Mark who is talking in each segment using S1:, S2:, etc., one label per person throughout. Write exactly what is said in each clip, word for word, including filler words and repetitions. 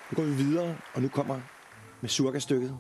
S1: Nu går vi videre, og nu kommer mazurka-stykket.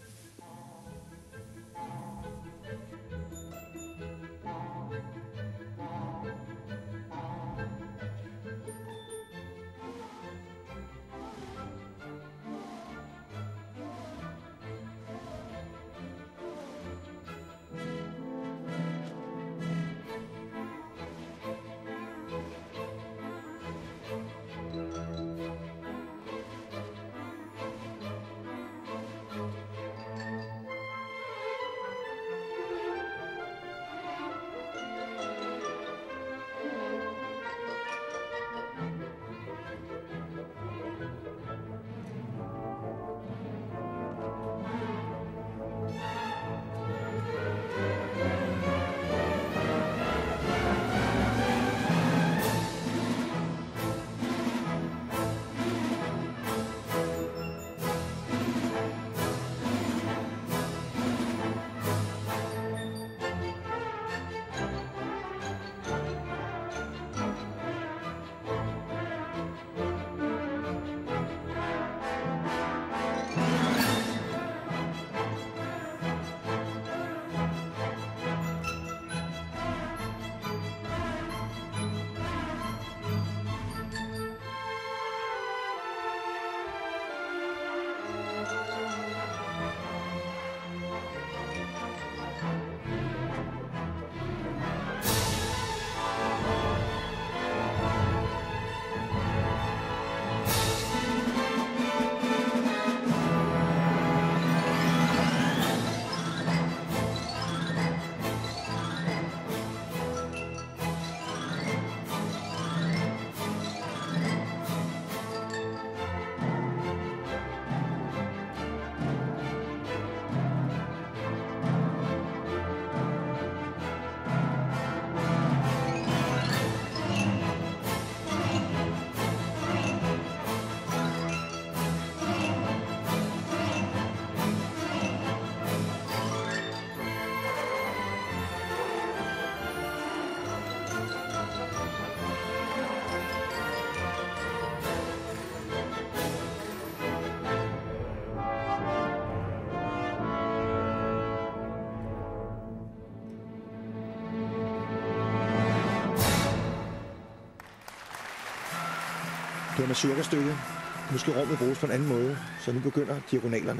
S1: Det var mazurka-stykket. Nu skal rummet bruges på en anden måde, så nu begynder diagonalerne.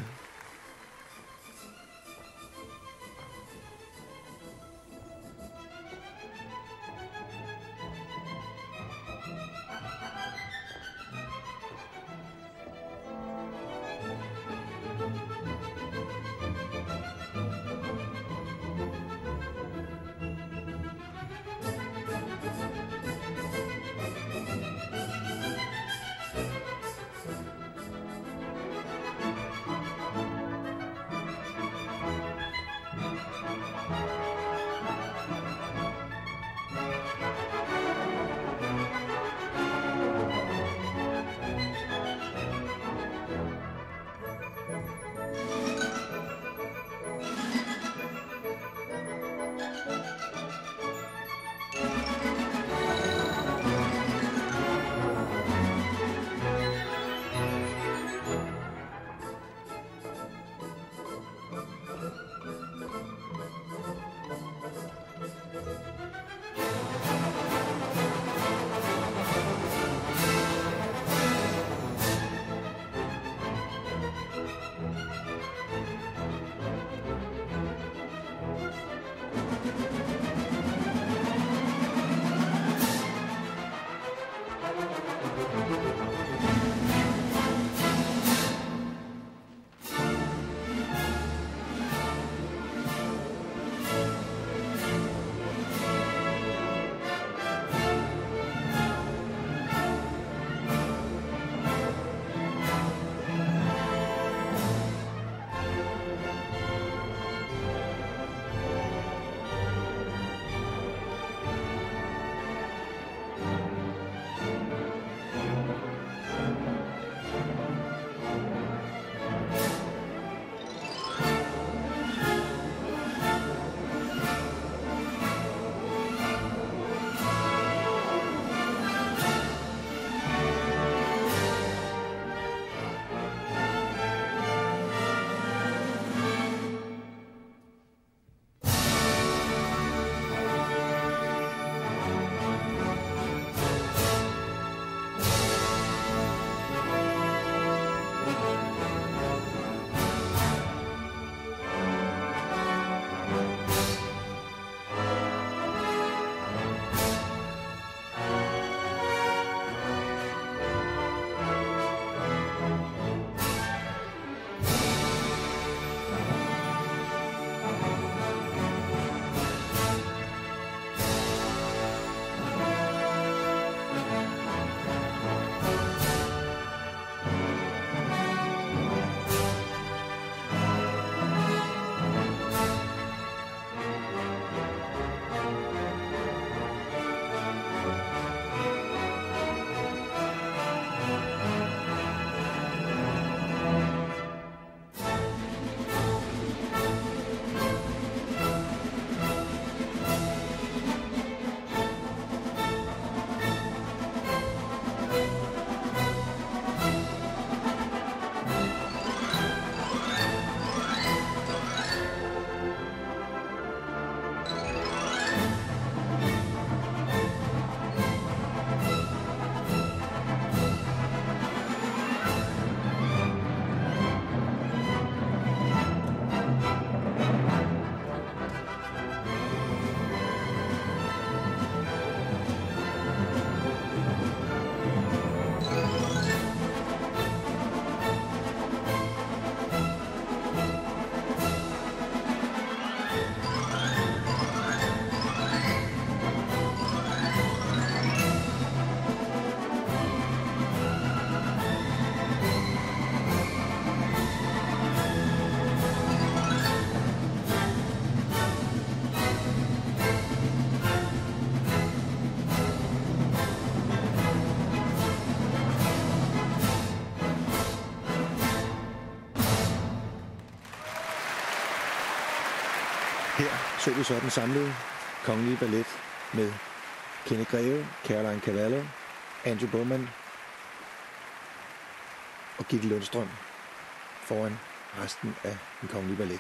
S1: Her så vi så den samlede kongelige ballet med Kenneth Greve, Caroline Cavallo, Andrew Bowman og Gitte Lundstrøm foran resten af den kongelige ballet.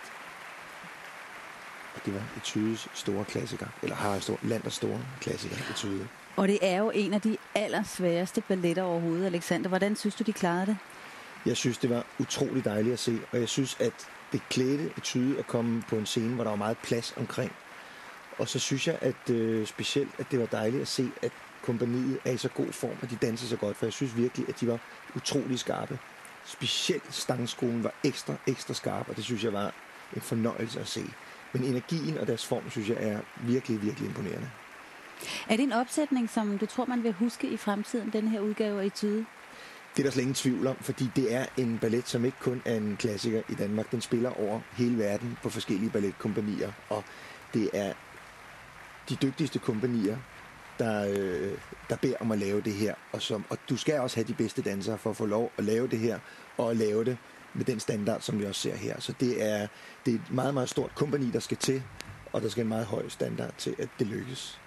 S1: Og det var Etudes store klassiker, eller har Landers store klassiker, Etude.
S2: Og det er jo en af de allersværeste balletter overhovedet, Alexander. Hvordan synes du, de klarede det?
S1: Jeg synes, det var utrolig dejligt at se, og jeg synes, at det klædte Etude at komme på en scene, hvor der var meget plads omkring. Og så synes jeg, at øh, specielt, at det var dejligt at se, at kompagniet er i så god form, og de danser så godt, for jeg synes virkelig, at de var utrolig skarpe. Specielt stangskolen var ekstra, ekstra skarp, og det synes jeg var en fornøjelse at se. Men energien og deres form, synes jeg, er virkelig, virkelig imponerende.
S2: Er det en opsætning, som du tror, man vil huske i fremtiden, den her udgave af Etude?
S1: Det er der slet ingen tvivl om, fordi det er en ballet, som ikke kun er en klassiker i Danmark. Den spiller over hele verden på forskellige balletkompagnier, og det er de dygtigste kompagnier, der, øh, der beder om at lave det her. Og, som, og du skal også have de bedste dansere for at få lov at lave det her, og at lave det med den standard, som vi også ser her. Så det er, det er et meget, meget stort kompagni, der skal til, og der skal en meget høj standard til, at det lykkes.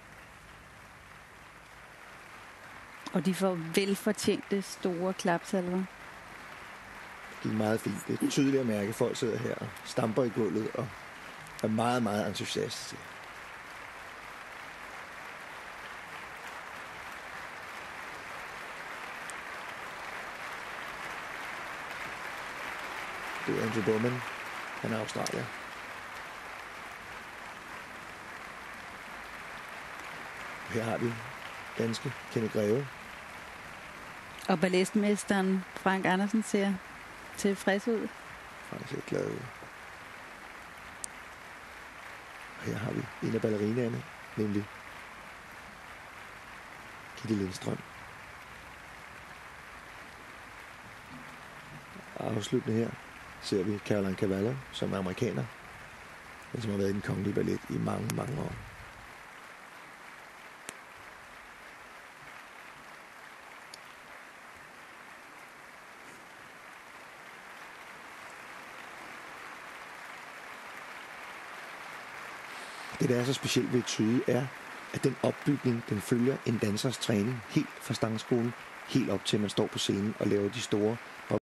S2: Og de får velfortjente store klapsalver.
S1: Det er meget fint. Det er tydeligt at mærke, at folk sidder her og stamper i gulvet og er meget, meget entusiastiske. Det er Andrew Bowman. Han er australier. Her har vi danske Kenneth Greve.
S2: Og balletmesteren Frank Andersen ser tilfreds ud.
S1: Frank ser glad ud. Og her har vi en af ballerinaerne, nemlig Gitte Lundstrøm. Og afsluttende her ser vi Caroline Cavallo, som er amerikaner, men som har været i den kongelige ballet i mange, mange år. Det, der er så specielt ved Etude, er, at den opbygning, den følger en dansers træning helt fra stangskolen, helt op til, at man står på scenen og laver de store